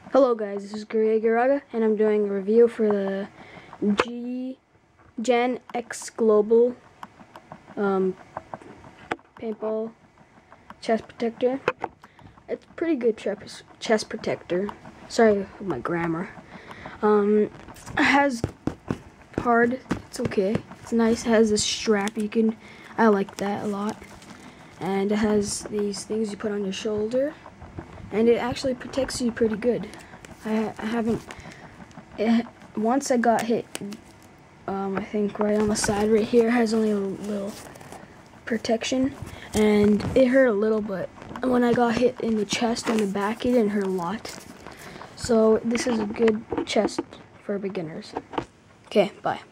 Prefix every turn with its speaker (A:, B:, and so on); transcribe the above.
A: Hello guys, this is Guria Garaga, and I'm doing a review for the Gen X Global paintball chest protector. It's a pretty good chest protector. Sorry for my grammar. It has hard, it's okay. It's nice, it has this strap I like that a lot. And it has these things you put on your shoulder. And it actually protects you pretty good. Once I got hit, I think right on the side right here has only a little protection, and it hurt a little, but when I got hit in the chest and the back, it didn't hurt a lot. So this is a good chest for beginners. Okay, bye.